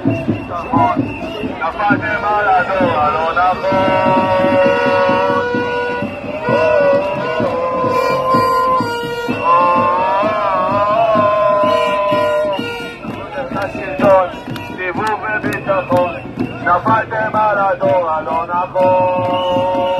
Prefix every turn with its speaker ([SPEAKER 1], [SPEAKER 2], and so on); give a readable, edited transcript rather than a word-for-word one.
[SPEAKER 1] נפלתם על הדור הלא נכון. השלטון, סיבוב וביטחון, נפלתם על הדור הלא נכון.